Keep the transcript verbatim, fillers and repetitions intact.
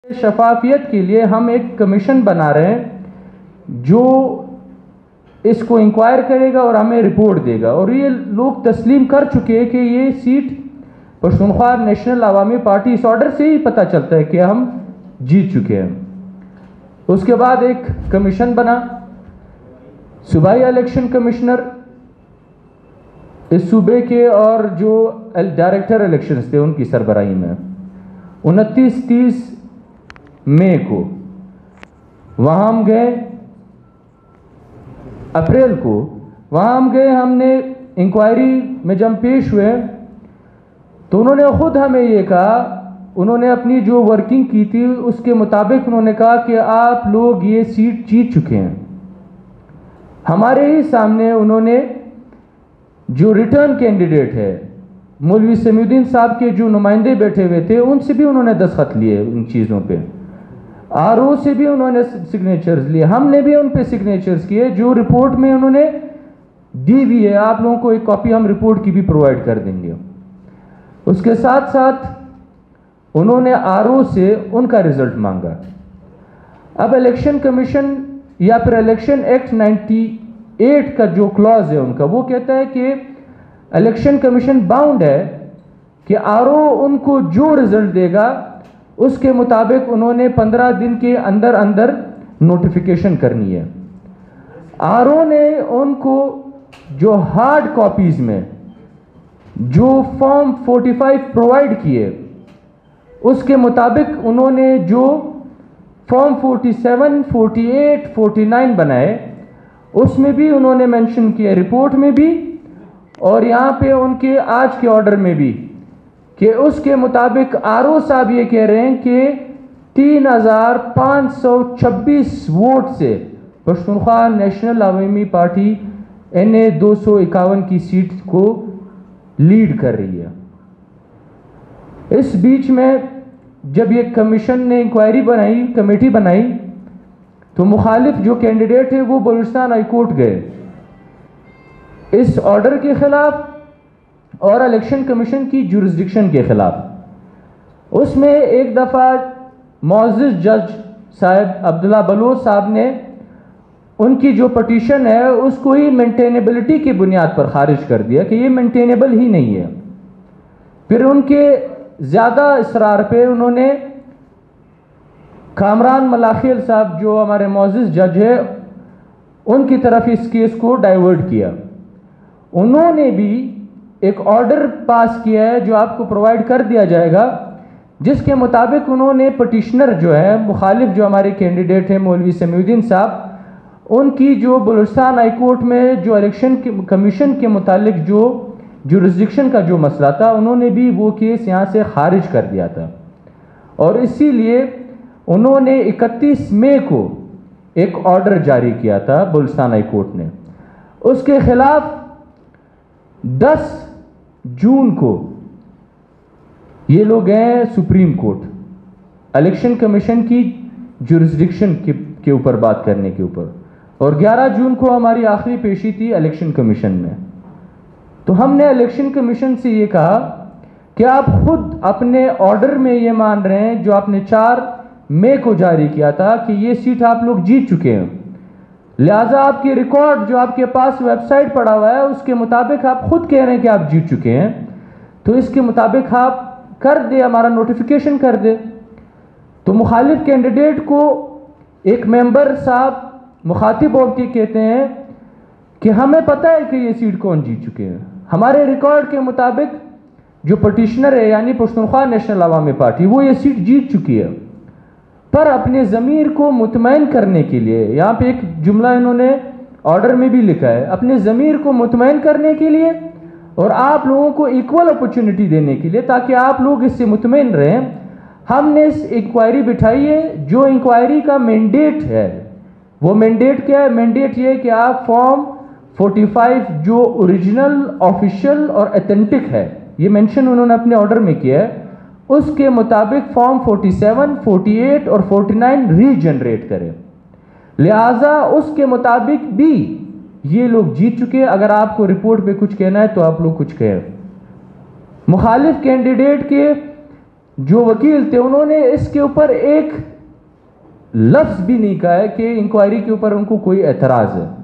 شفافیت کے لیے ہم ایک کمیشن بنا رہے ہیں جو اس کو انکوائر کرے گا اور ہمیں رپورٹ دے گا، اور یہ لوگ تسلیم کر چکے ہیں کہ یہ seat Pashtunkhwa national Awami party, اس آرڈر سے ہی پتہ چلتا ہے کہ ہم جیت چکے ہیں۔ اس کے بعد ایک کمیشن بنا، صوبائی الیکشن کمشنر اس صوبے کے اور جو ڈائریکٹر الیکشنز تھے ان کی سربراہی میں انتیس تیس مئی کو وہاں ہم گئے، اپریل کو وہاں ہم گئے، ہم نے انکوائری میں جب پیش ہوئے تو انہوں نے خود ہمیں یہ کہا، انہوں نے اپنی جو ورکنگ کی تھی اس کے مطابق انہوں نے کہا کہ آپ لوگ یہ سیٹ جیت چکے ہیں۔ ہمارے ہی سامنے انہوں نے جو ریٹرن کینڈیڈیٹ ہے مولوی سمیع الدین صاحب کے جو نمائندے بیٹھے ہوئے تھے ان سے بھی انہوں نے دستخط لیے، ان چیزوں پہ آر او سے بھی انہوں نے سگنیچرز لیے، ہم نے بھی ان پہ سگنیچرز کیے جو رپورٹ میں انہوں نے دی بھی ہے۔ آپ لوگوں کو ایک کاپی ہم رپورٹ کی بھی پرووائڈ کر دیں گے۔ اس کے ساتھ ساتھ انہوں نے آر او سے ان کا رزلٹ مانگا۔ اب الیکشن کمیشن یا پھر الیکشن ایکٹ نائنٹی ایٹ کا جو کلاز ہے ان کا، وہ کہتا ہے کہ الیکشن کمیشن باؤنڈ ہے کہ آر او ان کو جو رزلٹ دے گا اس کے مطابق انہوں نے پندرہ دن کے اندر اندر نوٹیفیکیشن کرنی ہے۔ آر او نے ان کو جو ہارڈ کاپیز میں جو فارم فورٹی فائیو پرووائڈ کیے اس کے مطابق انہوں نے جو form forty seven forty eight forty nine بنائے اس میں بھی انہوں نے مینشن کیا، رپورٹ میں بھی اور یہاں پہ ان کے آج کے آرڈر میں بھی، کہ اس کے مطابق آر او صاحب یہ کہہ رہے ہیں کہ تین ہزار پانچ سو چھبیس ووٹ سے Pashtunkhwa national Awami party N A دو سو اکاون کی سیٹ کو لیڈ کر رہی ہے۔ اس بیچ میں جب یہ کمیشن نے انکوائری بنائی، کمیٹی بنائی، تو مخالف جو کینڈیڈیٹ ہے وہ بلوچستان ہائی کورٹ گئے اس آرڈر کے خلاف اور الیکشن کمیشن کی جورسڈکشن کے خلاف۔ اس میں ایک دفعہ معزز جج صاحب عبداللہ بلوچ صاحب نے ان کی جو پٹیشن ہے اس کو ہی مینٹینیبلٹی کی بنیاد پر خارج کر دیا کہ یہ مینٹینیبل ہی نہیں ہے۔ پھر ان کے زیادہ اصرار پہ انہوں نے کامران ملاخیل صاحب جو ہمارے معزز جج ہے ان کی طرف اس کیس کو ڈائیورٹ کیا۔ انہوں نے بھی ایک آرڈر پاس کیا ہے جو آپ کو پرووائڈ کر دیا جائے گا، جس کے مطابق انہوں نے پٹیشنر جو ہے مخالف جو ہمارے کینڈیڈیٹ ہیں مولوی سمیع الدین صاحب، ان کی جو بلوچستان ہائی کورٹ میں جو الیکشن کمیشن کے متعلق جو جورسڈکشن کا جو مسئلہ تھا انہوں نے بھی وہ کیس یہاں سے خارج کر دیا تھا، اور اسی لیے انہوں نے اکتیس مئی کو ایک آرڈر جاری کیا تھا بلوچستان ہائی کورٹ نے۔ اس کے خلاف دس جون کو یہ لوگ گئے سپریم کورٹ الیکشن کمیشن کی جورسڈکشن کے اوپر بات کرنے کے اوپر، اور گیارہ جون کو ہماری آخری پیشی تھی الیکشن کمیشن میں۔ تو ہم نے الیکشن کمیشن سے یہ کہا کہ آپ خود اپنے آرڈر میں یہ مان رہے ہیں جو آپ نے چار مئی کو جاری کیا تھا کہ یہ سیٹ آپ لوگ جیت چکے ہیں، لہٰذا آپ کی ریکارڈ جو آپ کے پاس ویب سائٹ پڑا ہوا ہے اس کے مطابق آپ خود کہہ رہے ہیں کہ آپ جیت چکے ہیں، تو اس کے مطابق آپ کر دے، ہمارا نوٹیفیکیشن کر دے۔ تو مخالف کینڈیڈیٹ کو ایک ممبر صاحب مخاطب ہو کے کہتے ہیں کہ ہمیں پتہ ہے کہ یہ سیٹ کون جیت چکے ہیں، ہمارے ریکارڈ کے مطابق جو پٹیشنر ہے یعنی پشتونخوا نیشنل عوامی پارٹی وہ یہ سیٹ جیت چکی ہے۔ پر اپنے ضمیر کو مطمئن کرنے کے لیے، یہاں پہ ایک جملہ انہوں نے آرڈر میں بھی لکھا ہے، اپنے ضمیر کو مطمئن کرنے کے لیے اور آپ لوگوں کو ایکول اپرچونٹی دینے کے لیے تاکہ آپ لوگ اس سے مطمئن رہیں، ہم نے اس انکوائری بٹھائی ہے۔ جو انکوائری کا مینڈیٹ ہے وہ مینڈیٹ کیا ہے؟ مینڈیٹ یہ ہے کہ آپ فارم فورٹی فائیو جو اوریجنل آفیشیل اور ایتھنٹک ہے، یہ مینشن انہوں نے اپنے آرڈر میں کیا ہے، اس کے مطابق form forty seven forty eight اور فورٹی نائن ری جنریٹ کرے، لہٰذا اس کے مطابق بھی یہ لوگ جیت چکے۔ اگر آپ کو رپورٹ پہ کچھ کہنا ہے تو آپ لوگ کچھ کہیں۔ مخالف کینڈیڈیٹ کے جو وکیل تھے انہوں نے اس کے اوپر ایک لفظ بھی نہیں کہا ہے کہ انکوائری کے اوپر ان کو کوئی اعتراض ہے.